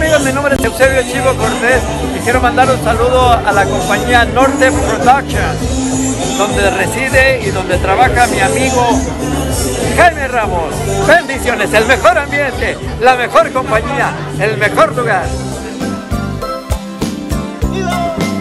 amigos? Mi nombre es Eusebio Chivo Cortés y quiero mandar un saludo a la compañía Norte Productions, donde reside y donde trabaja mi amigo Jaime Ramos. Bendiciones, el mejor ambiente, la mejor compañía, el mejor lugar.